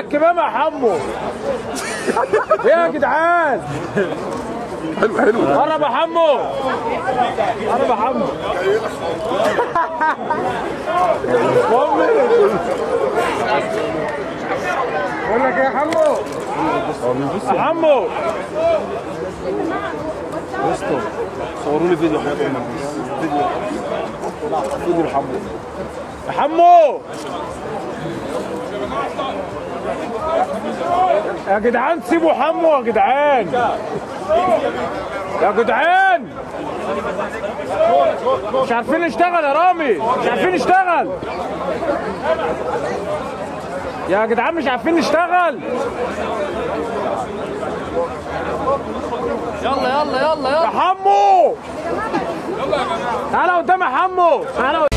الكمامه يا حمو. ايه يا جدعان؟ حلو حلو. قرب يا حمو، قرب يا حمو. بقول لك ايه يا حمو؟ يا حمو اسطى صوروا لي فيديو حياة امك. فيديو حمو. يا حمو يا جدعان، سيبوا حمو يا جدعان، يا جدعان. مش عارفين نشتغل يا رامي، مش عارفين نشتغل يا جدعان، مش عارفين نشتغل. يلا يلا يلا يلا يا حمو تعالى قدام يا حمو، تعالى.